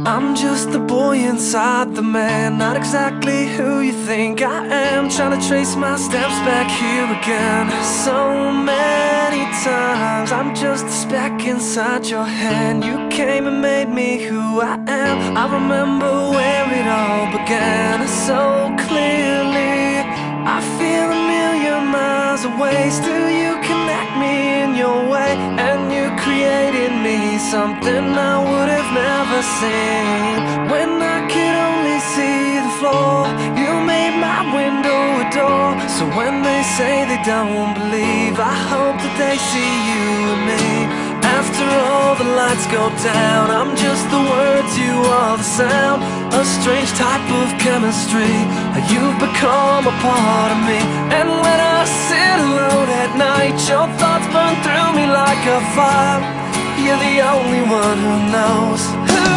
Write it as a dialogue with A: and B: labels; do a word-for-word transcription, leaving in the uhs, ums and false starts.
A: I'm just the boy inside the man, not exactly who you think I am. Trying to trace my steps back here again. So many times I'm just a speck inside your hand. You came and made me who I am. I remember where it all began so clearly. I feel a million miles away, still you connect me in your way. And you created me something I would have never seen. When I could only see the floor, you made my window a door. So when they say they don't believe, I hope that they see you and me. After all the lights go down, I'm just the words, you are the sound. A strange type of chemistry, you've become a part of me. And when I sit alone at night, your thoughts burn through me like a fire. You're the only one who knows who